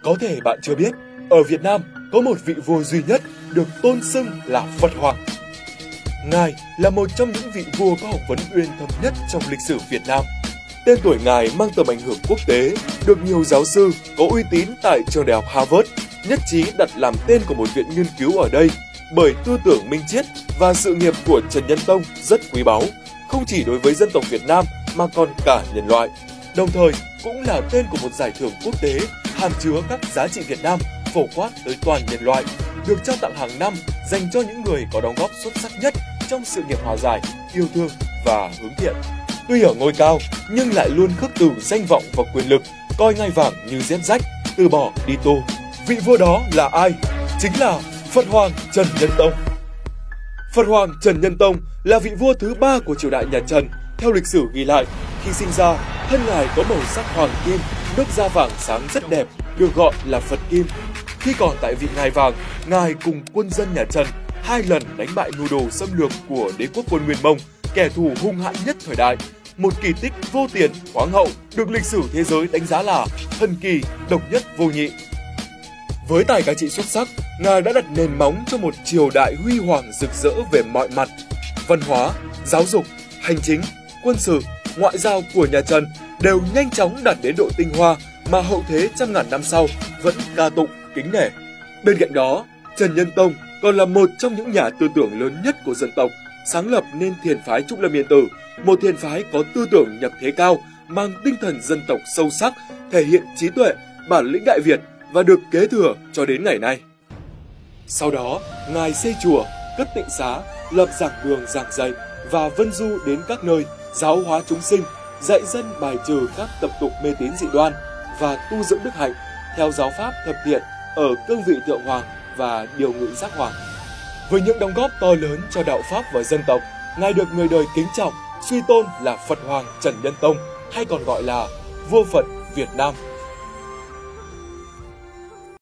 Có thể bạn chưa biết, ở Việt Nam có một vị vua duy nhất được tôn xưng là Phật Hoàng. Ngài là một trong những vị vua có học vấn uyên thâm nhất trong lịch sử Việt Nam. Tên tuổi Ngài mang tầm ảnh hưởng quốc tế, được nhiều giáo sư có uy tín tại trường đại học Harvard nhất trí đặt làm tên của một viện nghiên cứu ở đây, bởi tư tưởng minh triết và sự nghiệp của Trần Nhân Tông rất quý báu, không chỉ đối với dân tộc Việt Nam mà còn cả nhân loại. Đồng thời cũng là tên của một giải thưởng quốc tế hàm chứa các giá trị Việt Nam phổ quát tới toàn nhân loại, được trao tặng hàng năm dành cho những người có đóng góp xuất sắc nhất trong sự nghiệp hòa giải, yêu thương và hướng thiện. Tuy ở ngôi cao nhưng lại luôn khước từ danh vọng và quyền lực, coi ngai vàng như dép rách, từ bỏ đi tu. Vị vua đó là ai? Chính là Phật Hoàng Trần Nhân Tông. Phật Hoàng Trần Nhân Tông là vị vua thứ 3 của triều đại nhà Trần. Theo lịch sử ghi lại, khi sinh ra, thân Ngài có màu sắc hoàng kim, nước da vàng sáng rất đẹp, được gọi là Phật Kim. Khi còn tại vị ngai vàng, Ngài cùng quân dân nhà Trần 2 lần đánh bại mưu đồ xâm lược của đế quốc quân Nguyên Mông, kẻ thù hung hãn nhất thời đại. Một kỳ tích vô tiền, khoáng hậu, được lịch sử thế giới đánh giá là thần kỳ, độc nhất vô nhị. Với tài cán trị xuất sắc, Ngài đã đặt nền móng cho một triều đại huy hoàng rực rỡ về mọi mặt. Văn hóa, giáo dục, hành chính, quân sự, ngoại giao của nhà Trần đều nhanh chóng đạt đến độ tinh hoa mà hậu thế trăm ngàn năm sau vẫn ca tụng, kính nể. Bên cạnh đó, Trần Nhân Tông còn là một trong những nhà tư tưởng lớn nhất của dân tộc, sáng lập nên thiền phái Trúc Lâm Yên Tử, một thiền phái có tư tưởng nhập thế cao, mang tinh thần dân tộc sâu sắc, thể hiện trí tuệ, bản lĩnh Đại Việt và được kế thừa cho đến ngày nay. Sau đó, Ngài xây chùa, cất tịnh xá, lập giảng đường giảng dạy và vân du đến các nơi, giáo hóa chúng sinh, dạy dân bài trừ các tập tục mê tín dị đoan và tu dưỡng đức hạnh theo giáo pháp thập thiện ở cương vị Thượng Hoàng và điều ngự Giác Hoàng. Với những đóng góp to lớn cho đạo pháp và dân tộc, Ngài được người đời kính trọng, suy tôn là Phật Hoàng Trần Nhân Tông, hay còn gọi là Vua Phật Việt Nam.